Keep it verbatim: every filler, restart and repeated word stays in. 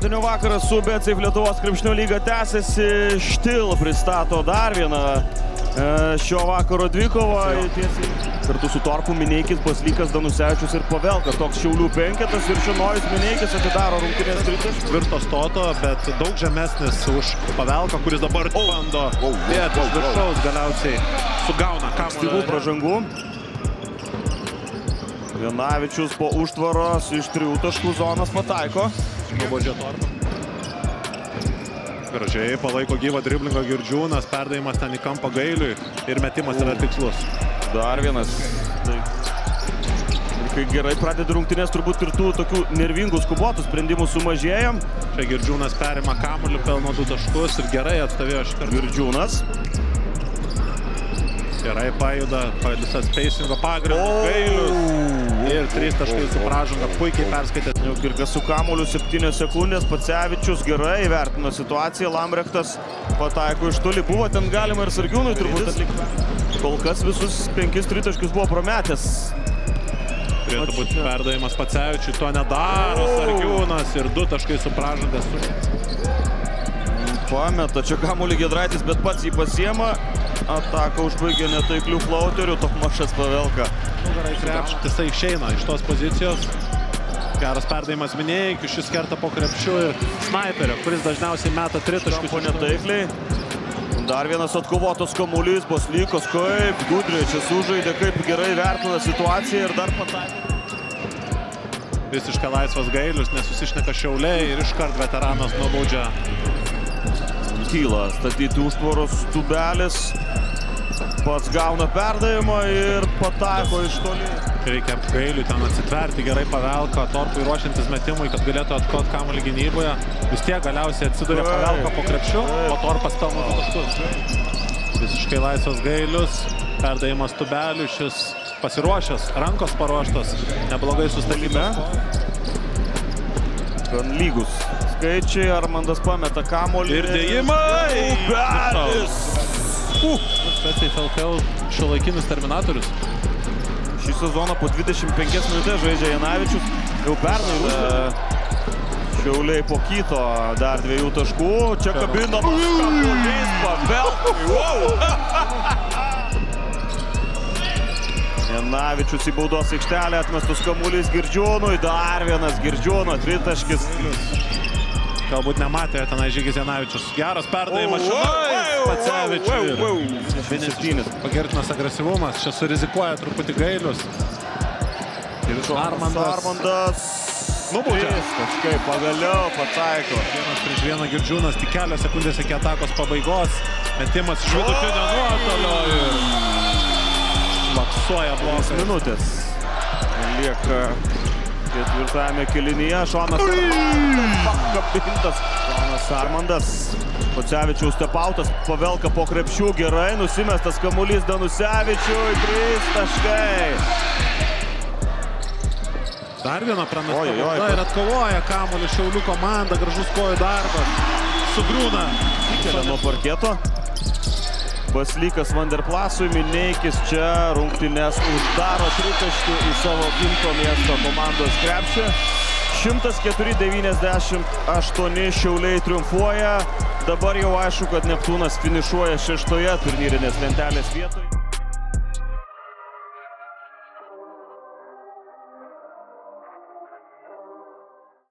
Šeštadienio vakaras su BetSafe Lietuvos krepšinio lyga tęsiasi. Štil pristato dar vieną šio vakaro dvikovą. Kartu su Torpu Mineikis, Baslykas, Danusevičius ir Pavelka. Toks Šiaulių penketas ir Šinojus Mineikis atidaro rungtynės tritaškius. Tvirto stoto, bet daug žemesnis už Pavelką, kuris dabar bando dėti iš viršaus, galiausiai sugauna kamuolį. Ankstyvų pražangų. Janavičius po užtvaros iš trijų taškų zonos pataiko. Nubaudžia Torpą. Gražiai palaiko gyvą driblingą Girdžiūnas, perdavimas ten į kampą Gailiui ir metimas yra tikslus. Dar vienas. Tai... Ir kai gerai pradeda rungtynės, turbūt ir tų tokių nervingų skubotų sprendimų sumažėja. Čia Girdžiūnas perima kamuolį, pelno du taškus ir gerai atstovėjo šitą. Girdžiūnas. Gerai pajuda, visas spacingo pagrindas, Gailius ir trys taškai su pražanga, puikiai perskaitė. Kirkas su kamuoliu septynios sekundės, Pacevičius gerai įvertino situaciją, Lamrektas pataiko iš toli, buvo ten galima ir Sargiūnui turbūt atlikti. Kol kas visus penkis tritaškius buvo prometęs. Turėtų būti perdavimas Pacevičiui, to nedaro Sargiūnas ir du taškai su pražanga. Pameta čia kamuolį Giedraitis, bet pats jį pasiema. Ataką užbaigė netaiklių flauterių, Tomašas Pavelka. Nugarai krepšti, jisai išeina iš tos pozicijos. Geras perdavimas Mineikiui, šis kerta po krepšiu ir Snaiperio, kuris dažniausiai meta tritaškius. Po netaikliai. Dar vienas atkovotas kamuolys, Baslykas, kaip gudriai čia sužaidė, kaip gerai vertina situaciją ir dar pataikė. Visiškai laisvas Gailius, nesusišneka Šiauliai ir iškart veteranas nubaudžia. Kyla statyti užtvaros Tubelis, pats gauna perdavimą ir pataiko iš toli. Reikia Gailiui ten atsitverti, gerai Pavelka, Torpui ruošiantis metimui, kad galėtų atkot kamuolį gynyboje. Vis tiek galiausiai atsiduria Pavelka po krepšiu, o Torpas pelno du taškus. Visiškai laisvas Gailius, perdavimas Tubeliui, šis pasiruošęs, rankos paruoštos, neblogai sustatyme. Gan lygus skaičiai, Armandas pameta kamuolį. Ir dėjimai! Tubelis! BetSafe L K L šiuolaikinis terminatorius. Šį sezoną po dvidešimt penkias minutės žaidžia Janavičius. Jau pernai Šiauliai po kito dar dviejų taškų. Čia kabinamas kamuolys Pavelkai. Janavičius į baudos aikštelę, atmestus kamuolys Girdžiūnui, dar vienas Girdžiūno tritaškis. Galbūt nematė tenai Žygis Janavičius. Geras perdavimas Pacevičiui. Pagirtinas agresyvumas, čia surizikuoja truputį Gailius. Armandas. Armandas. Nubaudžia. Kažkaip pagaliau pataiko. Vienas prieš vieną Girdžiūnas, tik kelios sekundės iki atakos pabaigos. Metimas iš vidutinio nuotolio ir maksuoja blokas. Minutės. Lieka ketvirtajame kėlinyje. Šonas Armandas. Šonas Armandas. Pacevičiaus stepautas. Pavelka po krepšių gerai. Nusimestas kamuolys Danusevičiui. Trys taškai. Dar viena pramesta valda ir atkovoja kamuolį Šiaulių komanda. Gražus kojų darbas. Sugriūna. Kelia nuo parketo. Baslykas Vanderplasui, Mineikis čia rungtynes uždaro tritaškių į savo gimto miesto komandos krepšį. šimtas keturi devyniasdešimt aštuoni Šiauliai triumfuoja. Dabar jau aišku, kad Neptūnas finišuoja šeštoje turnyrinės lentelės vietoje.